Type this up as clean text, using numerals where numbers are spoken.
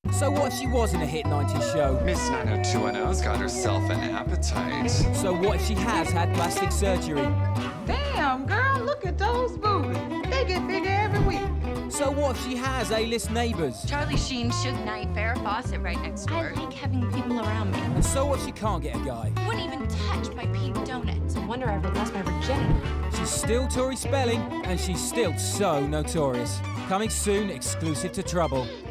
So what if she was in a hit 90s show? Miss 90210's got herself an appetite. So what if she has had plastic surgery? Damn, girl, look at those boobies. They get bigger every week. So what if she has A-list neighbours? Charlie Sheen, Suge Knight, Farrah Fawcett right next door. I like having people around me. And so what if she can't get a guy? Wouldn't even touch my pink donut. No wonder I ever lost my virginity. She's still Tori Spelling, and she's still so notorious. Coming soon, exclusive to Trouble.